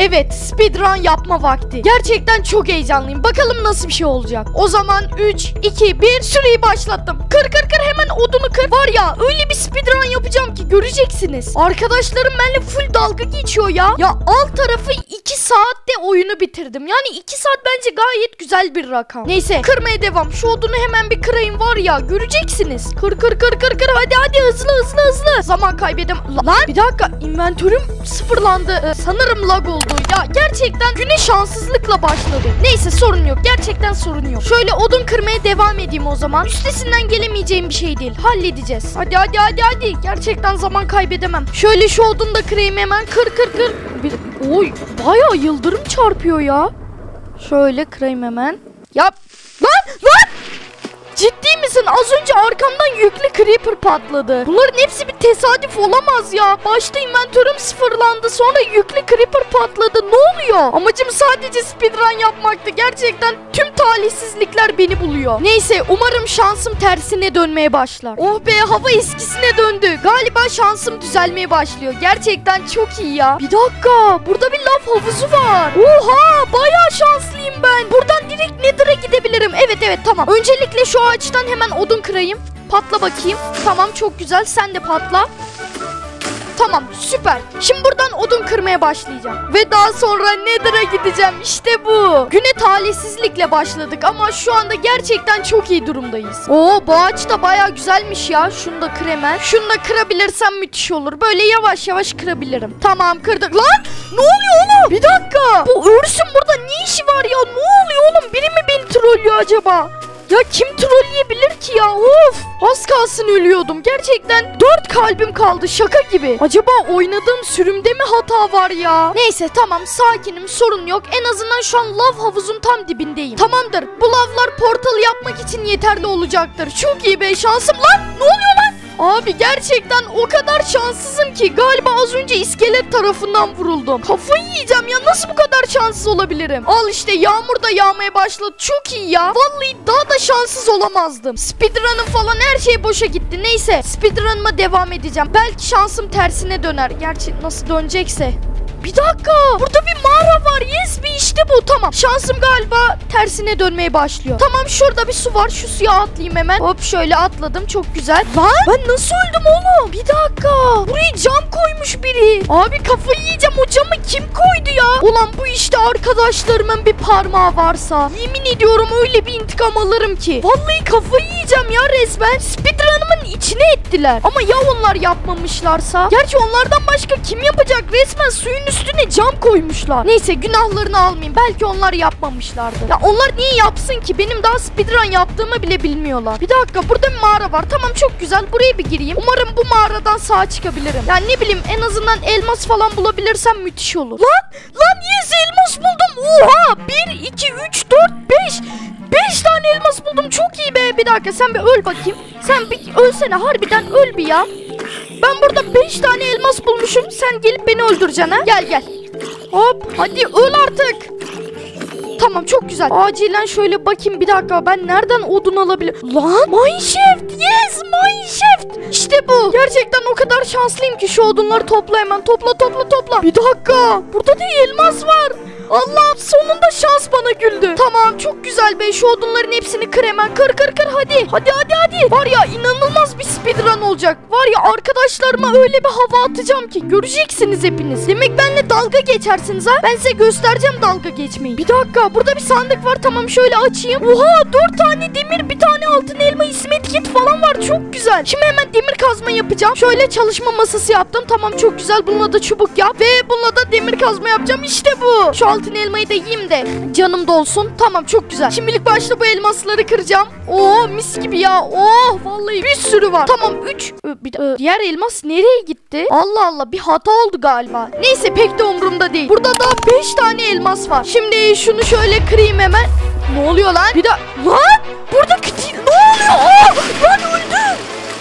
Evet, speedrun yapma vakti. Gerçekten çok heyecanlıyım. Bakalım nasıl bir şey olacak. O zaman 3, 2, 1 süreyi başlattım. Kır hemen odunu kır. Var ya öyle bir speedrun yapacağım ki göreceksiniz. Arkadaşlarım benimle full dalga geçiyor ya. Ya alt tarafı 2 saatte oyunu bitirdim. Yani 2 saat bence gayet güzel bir rakam. Neyse kırmaya devam. Şu odunu hemen bir kırayım var ya göreceksiniz. Kır hadi hızlı. Zaman kaybedem. Lan bir dakika inventörüm sıfırlandı. Sanırım lag oldu. Ya gerçekten güne şanssızlıkla başladı. Neyse sorun yok. Gerçekten sorun yok. Şöyle odun kırmaya devam edeyim o zaman. Üstesinden gelemeyeceğim bir şey değil. Halledeceğiz. Hadi. Gerçekten zaman kaybedemem. Şöyle şu odunu da kırayım hemen. Kır. Oy bayağı yıldırım çarpıyor ya. Şöyle kırayım hemen. Lan! Ciddi misin? Az önce arkamdan yüklü creeper patladı. Bunların hepsi bir tesadüf olamaz ya. Başta inventörüm sıfırlandı. Sonra yüklü creeper patladı. Ne oluyor? Amacım sadece speedrun yapmaktı. Gerçekten tüm talihsizlikler beni buluyor. Neyse umarım şansım tersine dönmeye başlar. Oh be hava eskisine döndü. Galiba şansım düzelmeye başlıyor. Gerçekten çok iyi ya. Bir dakika. Burada bir lav havuzu var. Oha bayağı şanslıyım ben. Buradan direkt Nether'a gidebilirim. Evet tamam. Öncelikle şu ağaçtan hemen odun kırayım. Patla bakayım. Tamam çok güzel. Sen de patla. Tamam süper. Şimdi buradan odun kırmaya başlayacağım. Ve daha sonra Nether'a gideceğim. İşte bu. Güne talihsizlikle başladık ama şu anda gerçekten çok iyi durumdayız. Oo bu ağaç da baya güzelmiş ya. Şunu da kır hemen. Şunu da kırabilirsem müthiş olur. Böyle yavaş yavaş kırabilirim. Tamam kırdık. Lan ne oluyor oğlum? Bir dakika. Bu örsün burada ne işi var ya? Ne oluyor oğlum? Biri mi beni trollüyor acaba? Ya kim trolleyebilir ki ya? Of! Az kalsın ölüyordum. Gerçekten 4 kalbim kaldı. Şaka gibi. Acaba oynadığım sürümde mi hata var ya? Neyse tamam sakinim sorun yok. En azından şu an lav havuzun tam dibindeyim. Tamamdır. Bu lavlar portalı yapmak için yeterli olacaktır. Çok iyi be şansım. Lan ne oluyor lan? Abi gerçekten o kadar şanssızım ki galiba az önce iskelet tarafından vuruldum. Kafayı yiyeceğim ya nasıl bu kadar şanssız olabilirim? Al işte yağmur da yağmaya başladı. Çok iyi ya. Vallahi daha da şanssız olamazdım. Speedrun'ım falan her şey boşa gitti. Neyse speedrun'ıma devam edeceğim. Belki şansım tersine döner. Gerçi nasıl dönecekse. Bir dakika. Burada bir mağara var. Yes bir işte bu. Tamam. Şansım galiba tersine dönmeye başlıyor. Tamam şurada bir su var. Şu suya atlayayım hemen. Hop şöyle atladım. Çok güzel. Lan ben nasıl öldüm oğlum? Bir dakika. Buraya cam koymuş biri. Abi kafayı yiyeceğim. O camı kim koydu ya? Ulan bu işte arkadaşlarımın bir parmağı varsa. Yemin ediyorum öyle bir intikam alırım ki. Vallahi kafayı yiyeceğim ya resmen. Speedrun'ımın içine ettiler. Ama ya onlar yapmamışlarsa? Gerçi onlardan başka kim yapacak? Resmen suyun üstüne cam koymuşlar. Neyse günahlarını almayayım. Belki onlar yapmamışlardı. Ya onlar niye yapsın ki? Benim daha speedrun yaptığımı bile bilmiyorlar. Bir dakika burada bir mağara var. Tamam çok güzel. Buraya bir gireyim. Umarım bu mağaradan sağ çıkabilirim. Yani ne bileyim en azından elmas falan bulabilirsem müthiş olur. Lan yes elmas buldum. Oha 1, 2, 3, 4, 5. 5 tane elmas buldum. Çok iyi be. Bir dakika sen bir öl bakayım. Sen bir ölsene. Harbiden öl bir ya. Ben burada 5 tane elmas bulmuşum. Sen gelip beni öldüreceksin ha. Gel. Hop hadi öl artık. Tamam çok güzel. Acilen şöyle bakayım bir dakika. Ben nereden odun alabilirim? Lan mineshaft. Yes mineshaft. İşte bu. Gerçekten o kadar şanslıyım ki şu odunları topla hemen. Topla. Bir dakika. Burada da elmas var. Allah'ım sonunda şans bana güldü. Tamam çok güzel be. Şu odunların hepsini kır hemen. Kır hadi. Var ya inanılmaz bir speedrun olacak. Var ya arkadaşlarıma öyle bir hava atacağım ki göreceksiniz hepiniz. Demek benimle dalga geçersiniz ha. Ben size göstereceğim dalga geçmeyi. Bir dakika burada bir sandık var. Tamam şöyle açayım. Oha 4 tane demir, bir tane altın elma, isim etiketi falan var. Çok güzel. Şimdi hemen demir kazma yapacağım. Şöyle çalışma masası yaptım. Tamam çok güzel. Bununla da çubuk yap. Ve bununla da demir kazma yapacağım. İşte bu. Şu altın elmayı da yiyeyim de canım dolsun. Tamam çok güzel. Şimdilik başta bu elmasları kıracağım. Oo mis gibi ya. Oh vallahi bir sürü var. Tamam 3. Diğer elmas nereye gitti? Allah Allah bir hata oldu galiba. Neyse pek de umurumda değil. Burada daha 5 tane elmas var. Şimdi şunu şöyle kırayım hemen. Ne oluyor lan? Bir de lan burada ne oluyor? Lan öldüm.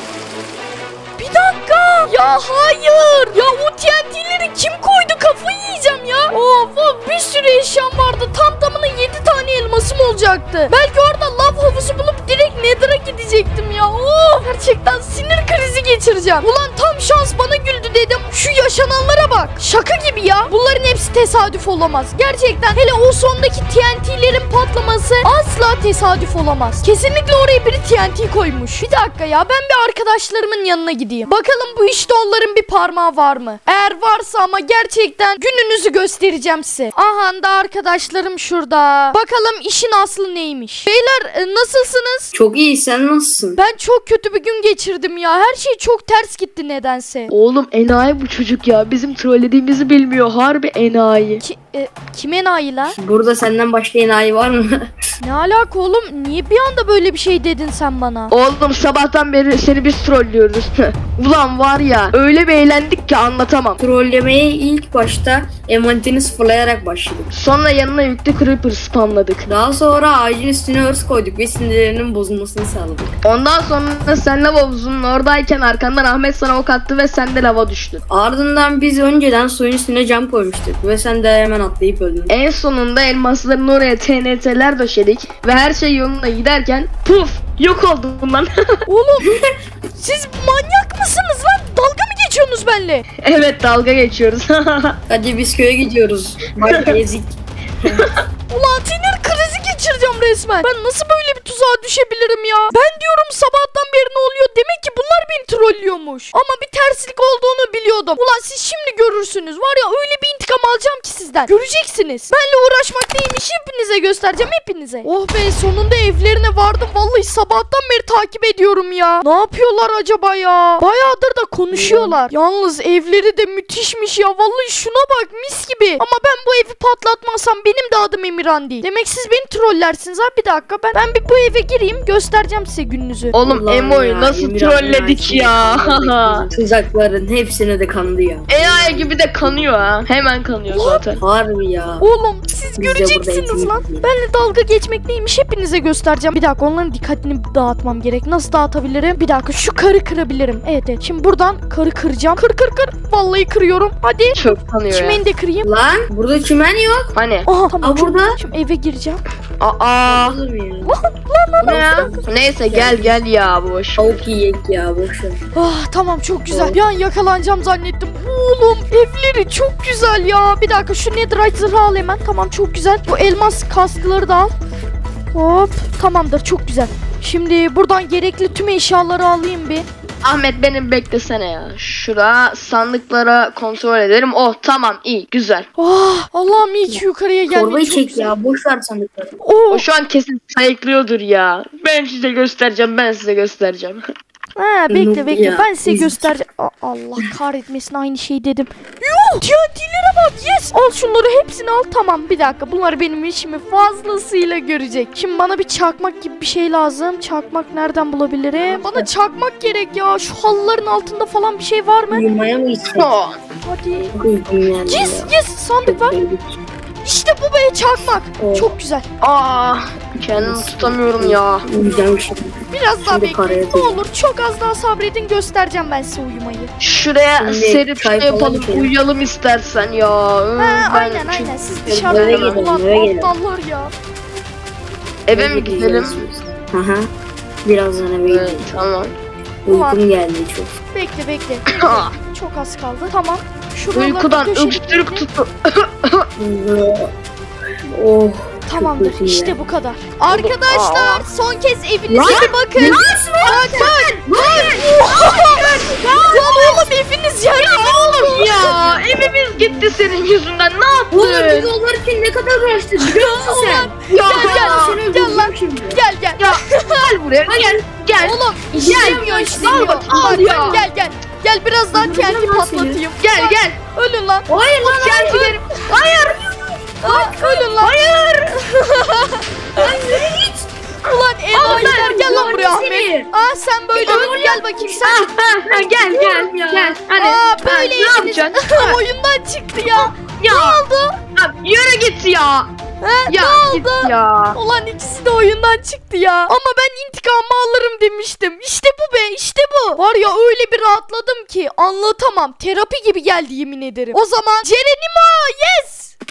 Bir dakika. Ya hayır. Ya o TNT'leri kim koydu? Kafayı yiyeceğim ya. Of bir sürü eşyam vardı. Tam tamına 7 tane elmasım olacaktı. Belki orada lav havuzu bulup direkt Nether'a gidecektim ya. Gerçekten sinir krizi geçireceğim. Ulan tam şans bana güldü dedim. Şu yaşananlara bak. Şaka gibi ya. Bunların hepsi tesadüf olamaz. Gerçekten hele o sondaki TNT'lerin patlaması asla tesadüf olamaz. Kesinlikle oraya biri TNT koymuş. Bir dakika ya, ben bir arkadaşlarımın yanına gideyim. Bakalım bu işte onların bir parmağı var mı? Eğer varsa ama gerçekten gününüzü göstereceğim size. Aha da arkadaşlarım şurada. Bakalım işin aslı neymiş? Beyler nasılsınız? Çok iyi, sen nasılsın? Ben çok kötü bir gün geçirdim ya. Her şey çok ters gitti nedense. Oğlum enayi bu çocuk ya. Bizim trollediğimizi bilmiyor. Harbi enayi. Kim enayi la? Burada senden başka enayi var mı? Ne alaka oğlum? Niye bir anda böyle bir şey dedin sen bana? Oğlum sabahtan beri seni biz trollüyoruz. Ulan var ya, öyle bir eğlendik ki anlatamam. Trollemeye ilk başta envanterini sıfırlayarak başladık. Sonra yanına yüklü creeper spamladık. Daha sonra ağacın üstüne örs koyduk ve sinirlerinin bozulmasını sağladık. Ondan sonra sen lava havuzunun oradayken arkandan Ahmet sana ok attı ve sen de lava düştün. Ardından biz önceden suyun üstüne cam koymuştuk ve sen de hemen atlayıp öldün. En sonunda elmasların oraya TNT'ler döşedik ve her şey yoluna giderken puf yok oldun lan. Oğlum siz manyak mısınız lan? Dalga mı geçiyorsunuz benimle? Evet, dalga geçiyoruz. Hadi biz köye gidiyoruz. Bak ezik. Ulan sinir krizi geçireceğim resmen. Ben nasıl böyle bir tuzağa düşebilirim ya? Ben diyorum sabahtan beri ne oluyor? Demek ki bunlar beni trollüyormuş. Ama bir terslik olduğunu biliyordum. Ulan siz şimdi görürsünüz. Var ya öyle bir intikam alacağım ki sizden. Göreceksiniz. Benle uğraşmak neymiş hepinize göstereceğim, hepinize. Oh be, sonunda evlerine vardım. Vallahi sabahtan beri takip ediyorum ya. Ne yapıyorlar acaba ya? Bayağıdır da konuşuyorlar. Yalnız evleri de müthişmiş ya. Vallahi şuna bak, mis gibi. Ama ben bu evi patlatmazsam benim de adım Emirhan değil. Demek siz beni trollersiniz ha. Bir dakika, ben bir bu eve gireyim, göstereceğim size gününüzü. Oğlum Emo'yu nasıl trolledik ya. Tuzakların hepsine de kandı ya. AI gibi de kanıyor ha. Hemen kanıyor zaten. Harbi ya. Oğlum siz de göreceksiniz burada lan. eğitim Benle dalga geçmek neymiş hepinize göstereceğim. Bir dakika, onların dikkatini dağıtmam gerek. Nasıl dağıtabilirim? Bir dakika, şu karı kırabilirim. Evet. Şimdi buradan karı kıracağım. Kır. Vallahi kırıyorum. Hadi. Çok kanıyor ya. Çimeni de kırayım. Lan burada çimen yok. Hani? Aha tamam. Aa, burada. Şimdi eve gireceğim. Aa. Olur mu ya? Ne ya? Neyse gel ya, boş. Tavuk yiyek ya, boşver. Tamam, çok güzel. Bir an yakalanacağım zannettim. Oğlum evleri çok güzel ya. Bir dakika, şu netherite zırhı al hemen. Tamam, çok güzel. Bu elmas kaskları da al. Hop, tamamdır, çok güzel. Şimdi buradan gerekli tüm eşyaları alayım bir. Ahmet benim beklesene ya. Şura sandıklara kontrol edelim. Oh tamam, iyi güzel. Allah'ım iyi ki yukarıya geldim. Torbayı Çok çek güzel. ya, boş ver sandıkları. O şu an kesin sayıklıyordur ya. Ben size göstereceğim. Bekle Ya, ben size göstereceğim. Allah kahretmesin, aynı şeyi dedim. Yuh, TNT'lere bak, yes. Al şunları hepsini al, tamam. Bir dakika, bunlar benim işimi fazlasıyla görecek. Şimdi bana bir çakmak gibi bir şey lazım. Çakmak nereden bulabilirim? Bana çakmak gerek ya. Şu halıların altında falan bir şey var mı? Uyumaya mı gitsek? Hadi. Uykum yani Yes sandık var. İşte bu be, çakmak. Oh. Çok güzel. Kendimi tutamıyorum ya. Uyuyacağım şimdi. Biraz daha Şimdi karaya bekleyin. Ne olur çok az daha sabredin, göstereceğim ben size uyumayı. Şuraya Şimdi serip çay şey falan yapalım, içelim. uyuyalım istersen ya. Aynen siz dışarıda eve uyuyun. gidelim, Ulan eve gidelim. aptallar ya. Eve mi gidelim? Aha. Birazdan eve gidelim. Evet, tamam. Uykum geldi çok. Bekle. Çok az kaldı. Tamam. Şuraları Uykudan döşeyelim. öksürük tuttu. Oh. Tamamdır. kötü ya. İşte bu kadar. Arkadaşlar son kez evinize Lan, bir bakın. Lan oğlum, eviniz yani ne olur Ya evimiz gitti senin yüzünden, ne Oğlum biz yaptın? onlar için ne kadar uğraştık biliyor musun sen? Ya Gel lan. Şimdi. Gel. gel buraya, gel. Oğlum işlemiyor. Al bak, al ya. Gel. Gel biraz daha Öldüreceğim TNT lan patlatayım. Gel. Ölün lan. Hayır lan Gel gidelim. Hayır. Ölün lan. Ulan enayiler, gel lan buraya Ahmet. Sen böyle öl, gel bakayım sen. Gel. Hadi. Böyle ne eviniz yapacaksın? oyundan çıktı ya. Ya. Ne oldu? Yürü git ya. Ya ne git oldu? ya. Ulan ikisi de oyundan çıktı ya. Ama ben intikamımı alırım demiştim. İşte bu be, işte bu. Var ya öyle bir rahatladım ki anlatamam. Terapi gibi geldi yemin ederim. O zaman Cerenimo, yes.